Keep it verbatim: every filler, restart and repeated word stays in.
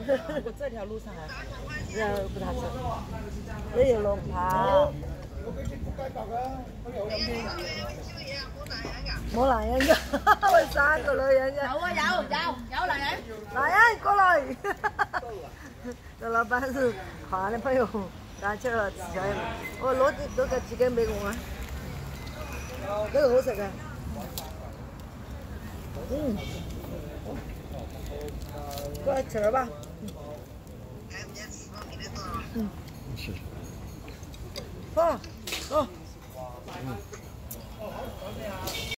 我这条路上还好， 然后不大吃。这有龙扒。冇男人㗎，我三個女人啫。 有啊有有有男人。 男人過來。這老闆是華人朋友，帶出嚟吃咗。我攞啲攞個紙巾俾我啊。呢個好食嘅。嗯。過來吃吧。嗯。是。好，好。嗯。